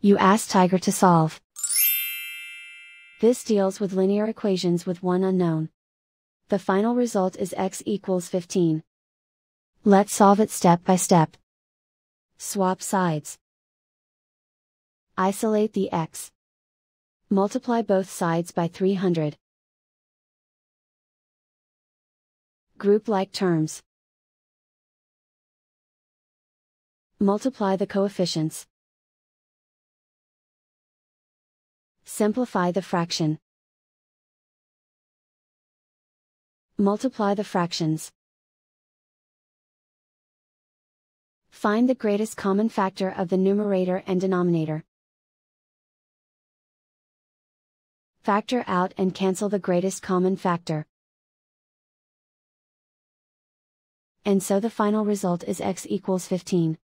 You ask Tiger to solve. This deals with linear equations with one unknown. The final result is x equals 15. Let's solve it step by step. Swap sides. Isolate the x. Multiply both sides by 300. Group like terms. Multiply the coefficients. Simplify the fraction. Multiply the fractions. Find the greatest common factor of the numerator and denominator. Factor out and cancel the greatest common factor. And so the final result is x equals 15.